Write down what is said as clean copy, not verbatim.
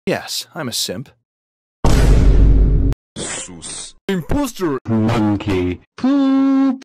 Yes, I'm a simp. Sus. Imposter. Monkey. Poop.